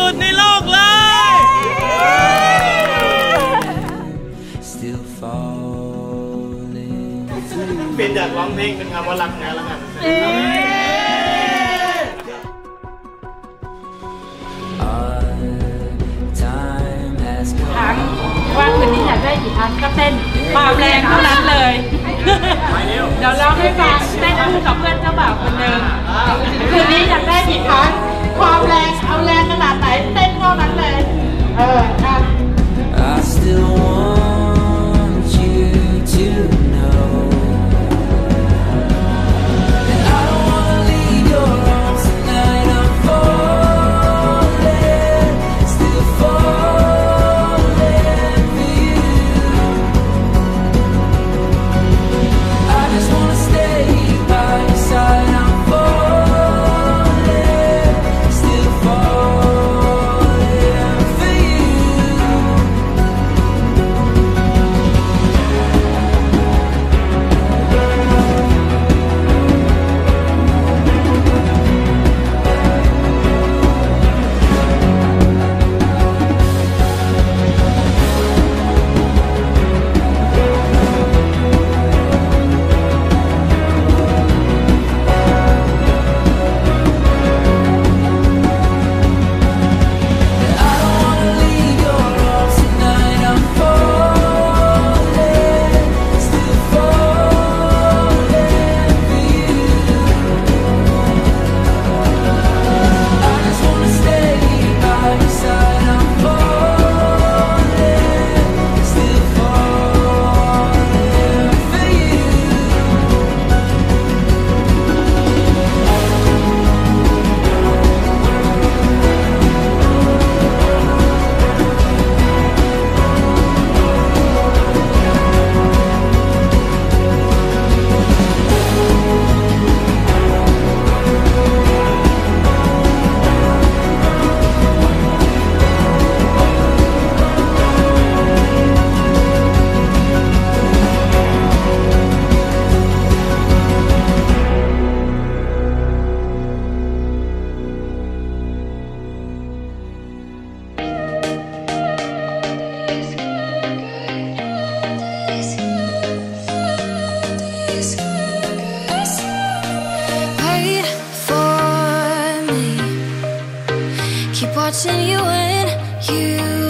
สุดในโลกเลย Still falling เปลี่ยนจากร้องเพลงเป็นคำว่ารักนะแล้วกันครั้งว่าคืนนี้อยากได้กี่ครั้งก็เต้นความแรงเท่านั้นเลยเดี๋ยวร้องให้ฟังเต้นคู่กับเพื่อนเจ้าบ่าวคนหนึ่งคืนนี้อยากได้กี่ครั้งความแรงเอาแรงขนาดไหนเต้นเท่านั้นเลยค่ะ I still want you to know that I don't wanna leave your arms tonight. I'm falling, still falling for you. I just wanna stay by your side. I'm falling, still falling for you. I don't wanna leave your arms tonight. I'm falling, still falling for you. I just wanna stay by your side. I'm falling, still falling for you. Wait for me. Keep watching you when you